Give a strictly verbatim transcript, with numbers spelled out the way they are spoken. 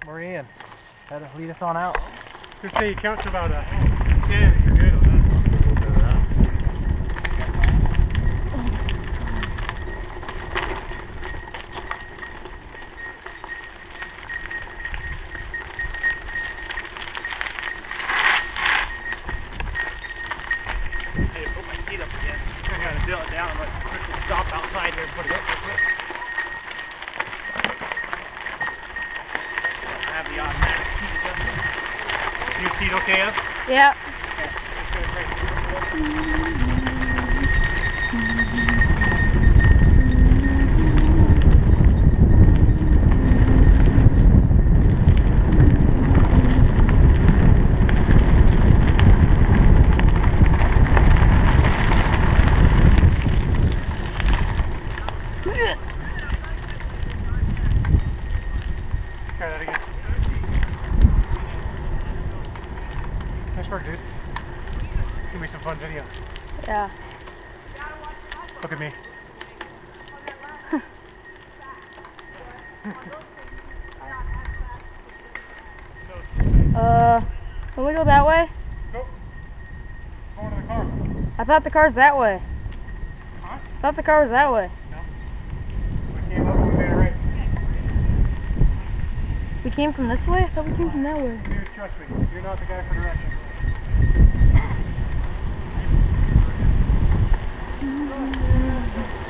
Marie and had to lead us on out. Just say you count to about a ten if you're good on that. I had to put my seat up again. I gotta build it down and like quickly stop outside here and put it up real quick. I have the automatic seat adjustment. Your seat okay, Ev? Yeah. Try that again. Nice work, dude. It's gonna be some fun video. Yeah. Look at me. Uh, can we go that way? Go. Go into the car. I thought the car's that way. Huh? I thought the car was that way. No. We came up and we made it right. We came from this way? I thought we came from that way. Dude, trust me. You're not the guy for directions. Mm-hmm.